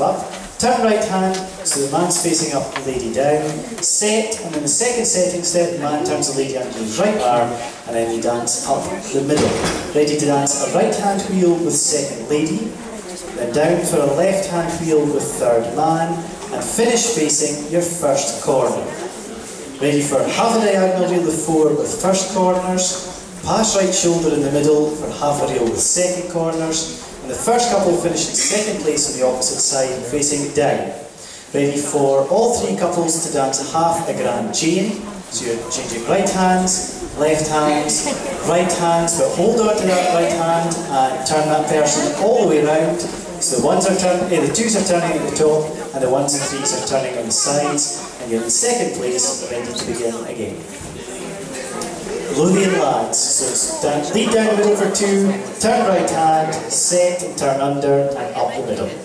up. Turn right hand, so the man's facing up, the lady down. Set, and in the second setting step, the man turns the lady under his right arm, and then you dance up the middle. Ready to dance a right hand wheel with second lady, then down for a left hand wheel with third man, and finish facing your first corner. Ready for half a diagonal wheel with four with first corners, pass right shoulder in the middle for half a reel with second corners, and the first couple finish in second place on the opposite side, facing down. Ready for all three couples to dance half a grand chain. So you're changing right hands, but hold on to that right hand and turn that person all the way around. So the the twos are turning at the top, and the ones and threes are turning on the sides, and you're in second place, ready to begin again. Lothian lads, so it's lead down the middle for two, turn right hand, set and turn under and up the middle.